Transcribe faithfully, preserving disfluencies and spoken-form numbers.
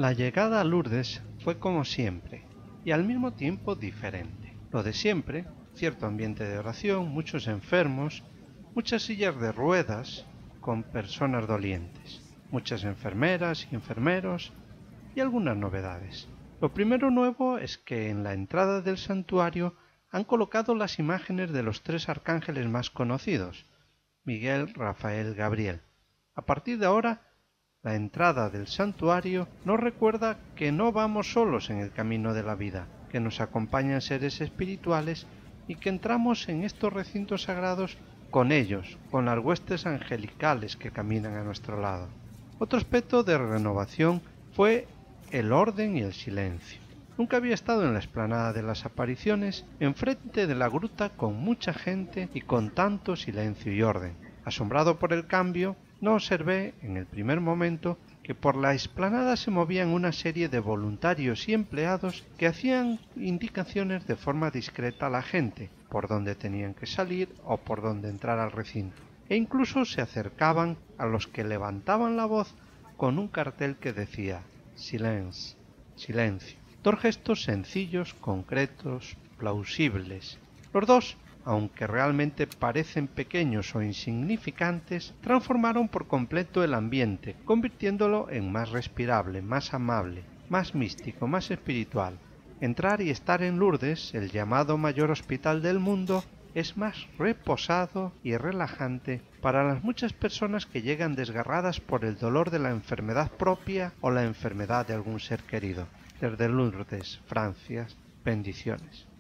La llegada a Lourdes fue como siempre, y al mismo tiempo diferente. Lo de siempre, cierto ambiente de oración, muchos enfermos, muchas sillas de ruedas con personas dolientes, muchas enfermeras y enfermeros y algunas novedades. Lo primero nuevo es que en la entrada del santuario han colocado las imágenes de los tres arcángeles más conocidos, Miguel, Rafael, Gabriel. A partir de ahora, la entrada del santuario nos recuerda que no vamos solos en el camino de la vida, que nos acompañan seres espirituales y que entramos en estos recintos sagrados con ellos, con las huestes angelicales que caminan a nuestro lado. Otro aspecto de renovación fue el orden y el silencio. Nunca había estado en la explanada de las apariciones, enfrente de la gruta con mucha gente y con tanto silencio y orden. Asombrado por el cambio, no observé en el primer momento que por la explanada se movían una serie de voluntarios y empleados que hacían indicaciones de forma discreta a la gente, por dónde tenían que salir o por dónde entrar al recinto, e incluso se acercaban a los que levantaban la voz con un cartel que decía «Silence», silencio. Dos gestos sencillos, concretos, plausibles. Los dos, aunque realmente parecen pequeños o insignificantes, transformaron por completo el ambiente, convirtiéndolo en más respirable, más amable, más místico, más espiritual. Entrar y estar en Lourdes, el llamado mayor hospital del mundo, es más reposado y relajante para las muchas personas que llegan desgarradas por el dolor de la enfermedad propia o la enfermedad de algún ser querido. Desde Lourdes, Francia, bendiciones.